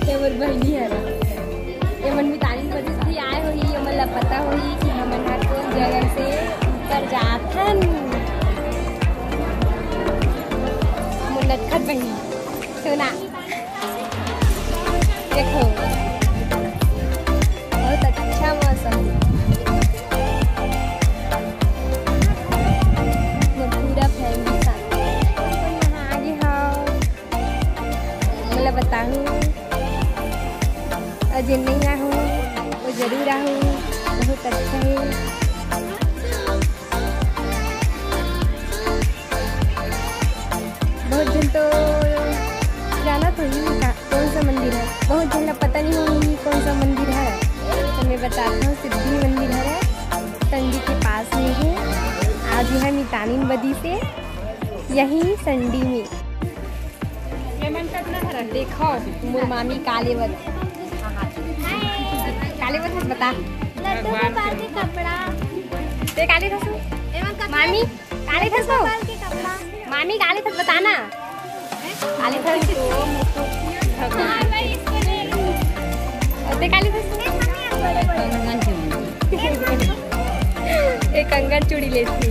मोर बहनी है ये मन मितानी बदी आए हो ये मला पता हो कि हमन हा कोन जगह से ऊपर जाथन मुन्नत बहनी सुना देखो बहुत अच्छा मौसम पूरा फैमिली साथ यहाँ आगे हाँ मतलब बताऊँ और जिन नहीं आहूँ वो जरूर आहूँ बहुत अच्छा है। बहुत जन तो जाना तो ही कौन सा मंदिर है, बहुत जन पता नहीं होगी कौन सा मंदिर है तो मैं बताता हूँ। सिद्धि मंदिर है संडी के पास में है। आज यह मितानिन बदी से यहीं संडी में देखो मोर मामी कालेवत कालेवत बता लड्डू गोपाल के कपड़ा ते काले थसु मामी काले थसु मामी काले थस बताना काले थस ते काले थस एक कंगन चूड़ी लेती